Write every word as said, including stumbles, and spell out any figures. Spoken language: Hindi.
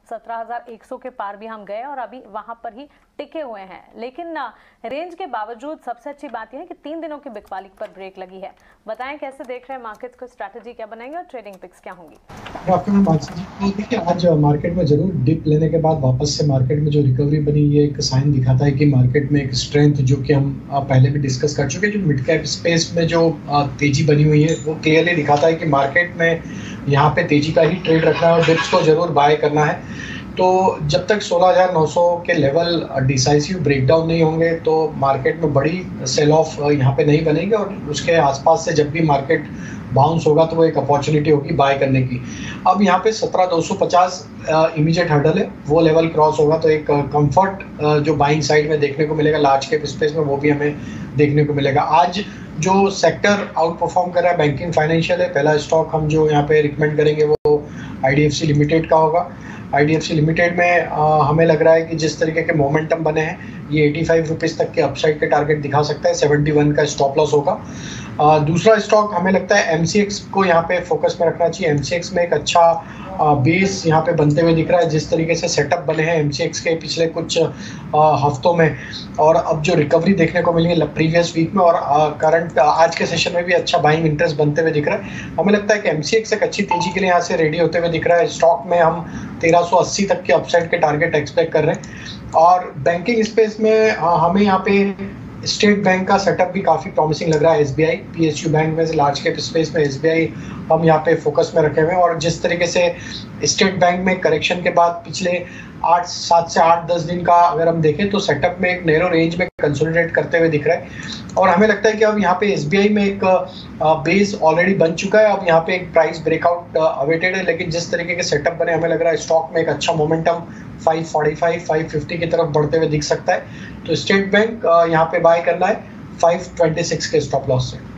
सत्रह हज़ार एक सौ के पार भी हम गए और अभी वहां पर ही टिके हुए हैं। लेकिन रेंज के बावजूद सबसे अच्छी बात यह है कि तीन दिनों की बिकवाली पर ब्रेक लगी है। बताएं कैसे देख रहे हैं मार्केट को, स्ट्रैटेजी क्या बनाएंगे और ट्रेडिंग पिक्स क्या होंगी? आपके में बात देखिए, आज मार्केट में जरूर डिप लेने के बाद वापस से मार्केट में जो रिकवरी बनी, ये एक साइन दिखाता है कि मार्केट में एक स्ट्रेंथ, जो कि हम पहले भी डिस्कस कर चुके हैं, जो मिड कैप स्पेस में जो तेजी बनी हुई है वो क्लियरली दिखाता है कि मार्केट में यहाँ पे तेजी का ही ट्रेड रखना है और डिप्स को जरूर बाय करना है। तो जब तक सोलह हज़ार नौ सौ के लेवल डिसाइसिव ब्रेकडाउन नहीं होंगे तो मार्केट में बड़ी सेल ऑफ यहाँ पे नहीं बनेगी और उसके आसपास से जब भी मार्केट बाउंस होगा तो वो एक अपॉर्चुनिटी होगी बाय करने की। अब यहाँ पे सत्रह दो सौ पचास इमीडिएट हर्डल है, वो लेवल क्रॉस होगा तो एक कंफर्ट जो बाइंग साइड में देखने को मिलेगा लार्ज कैप स्पेस में, वो भी हमें देखने को मिलेगा। आज जो सेक्टर आउट परफॉर्म कर रहा है बैंकिंग फाइनेंशियल है। पहला स्टॉक हम जो यहाँ पे रिकमेंड करेंगे वो I D F C limited का होगा। I D F C limited में आ, हमें लग रहा है कि जिस तरीके के मोमेंटम बने हैं ये पचासी रुपीस तक के अपसाइड के टारगेट दिखा सकता है, इकहत्तर का स्टॉप लॉस होगा। आ, दूसरा स्टॉक हमें लगता है एम सी एक्स को यहाँ पे फोकस में रखना चाहिए। एम सी एक्स में एक अच्छा आ, बेस यहाँ पे बनते हुए दिख रहा है, जिस तरीके से सेटअप बने हैं एम सी एक्स के पिछले कुछ आ, हफ्तों में, और अब जो रिकवरी देखने को मिली है प्रीवियस वीक में और करंट आज के सेशन में भी अच्छा बाइंग इंटरेस्ट बनते हुए दिख रहा है। हमें लगता है कि एम सी एक्स एक अच्छी तेजी के लिए यहाँ से रेडी होते हुए दिख रहा है। स्टॉक में हम तेरह सौ अस्सी तक के अपसाइड के टारगेट एक्सपेक्ट कर रहे हैं। और बैंकिंग स्पेस में हमें यहाँ पे स्टेट बैंक का सेटअप भी काफ़ी प्रॉमिसिंग लग रहा है। S B I, P S U bank में से लार्ज कैप स्पेस में एस बी आई हम यहाँ पे फोकस में रखे हुए हैं। और जिस तरीके से स्टेट बैंक में करेक्शन के बाद पिछले आठ सात से आठ दस दिन का अगर हम देखें तो सेटअप में एक नैरो रेंज में कंसोलिडेट करते हुए दिख रहा है। और हमें लगता है कि अब यहाँ पे एस बी आई में एक बेस ऑलरेडी बन चुका है, अब यहाँ पे एक प्राइस ब्रेकआउट अवेटेड है। लेकिन जिस तरीके के सेटअप बने हमें लग रहा है स्टॉक में एक अच्छा momentum five forty five, five fifty की तरफ बढ़ते हुए दिख सकता है। तो स्टेट बैंक यहाँ पे बाय करना है फाइव ट्वेंटी सिक्स के स्टॉप लॉस से।